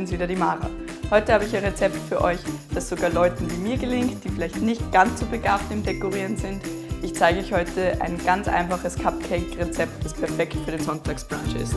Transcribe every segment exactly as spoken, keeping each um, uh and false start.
bin's wieder, die Mara. Heute habe ich ein Rezept für euch, das sogar Leuten wie mir gelingt, die vielleicht nicht ganz so begabt im Dekorieren sind. Ich zeige euch heute ein ganz einfaches Cupcake-Rezept, das perfekt für den Sonntagsbrunch ist.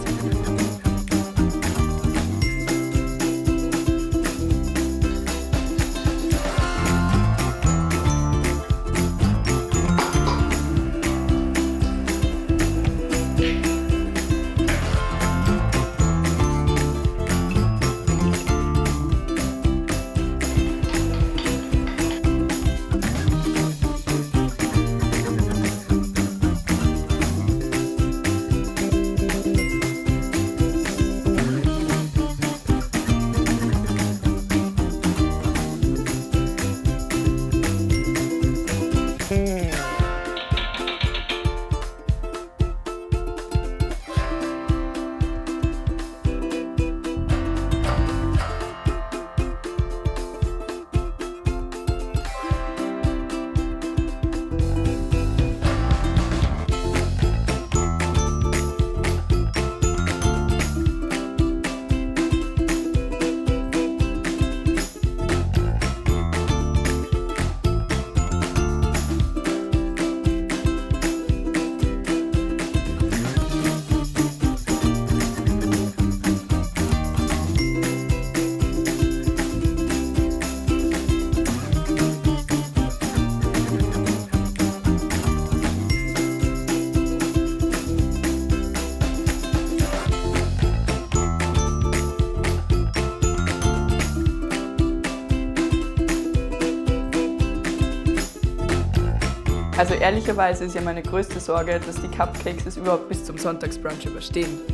Also ehrlicherweise ist ja meine größte Sorge, dass die Cupcakes es überhaupt bis zum Sonntagsbrunch überstehen.